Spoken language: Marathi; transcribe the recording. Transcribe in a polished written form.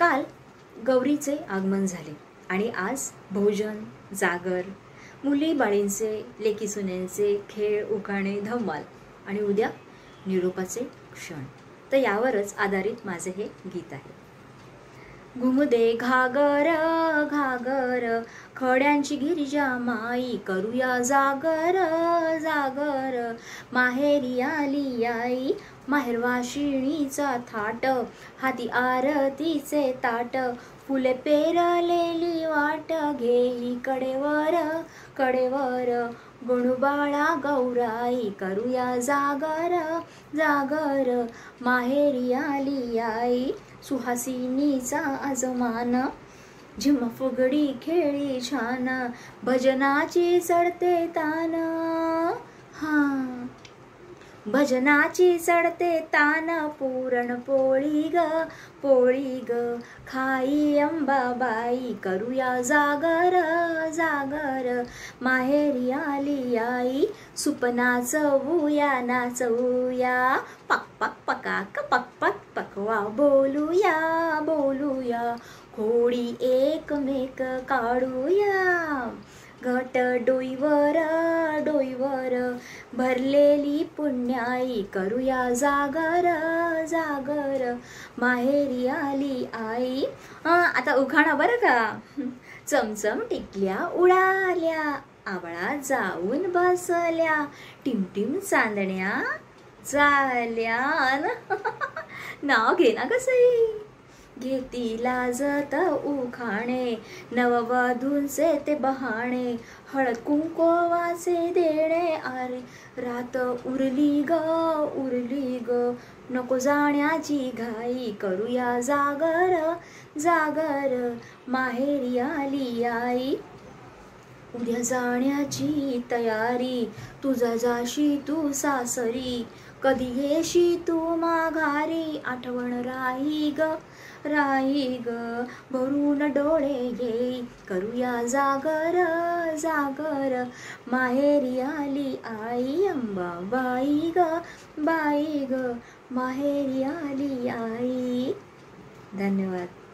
काल गौरीचे आगमन झाले आणि आज भोजन, जागर, मुली बाळींचे, लेकी सुनेंचे खेळ, उखाणे, धम्माल आणि उद्या निरोपाचे क्षण. तर यावरच आधारित माझे हे गीत आहे. घुमदे घागर घागर खड्यांची गिरिजा माई, करूया जागर जागर, माहेरी आली आई, माहेरवाशिणीचा थाट, हाती आरतीचे ताट, फुले पेरलेली वाट, घेई कडेवर कडेवर, गणुबाळा गौराई, करूया जागर जागर, माहेरी आली आई, सुहासिनीचा आजमान, झिम फुगडी खेळी छान, भजनाची चढते तान, भजनाची चढते तान, पुरण पोळी ग खाई अंबाबाई, करूया जागर जागर, माहेरी आली आई, सुप नाचवूया पक पक पकाक पक पक पकवा, बोलूया बोलूया, खोडी एकमेक काढूया, घट डोईवर डोईवर, भरलेली पुण्याई, करूया जागर जागर, माहेरी आली आई. आता उखाणा बरं का. चमचम टिकल्या उडाल्या, आवळा जाऊन बसल्या, टिमटिम चांदण्या झाल्या. नाव घे ना कसंही. घेती लाजत उखाणे, नववधूंचे ते बहाणे, हळद कुंकवाचे देणे, अरे रात उरली ग, नको जाण्याची घाई, करूया जागर जागर, माहेरी आली आई, उद्या जाण्याची तयारी, तुझा जाशी तू सासरी, कधी येशी तू माघारी, आठवण राही ग, भरून डोळे येई, करूया जागर जागर, माहेरी आली आई, अंबाबाई ग, माहेरी आली आई. धन्यवाद.